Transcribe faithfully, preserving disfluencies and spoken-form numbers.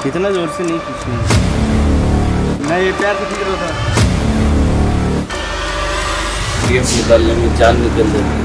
इतना जोर से नहीं खींचूंगा मैं, ये प्यार से खींच रहा था। निकालने में जान निकल जाती है।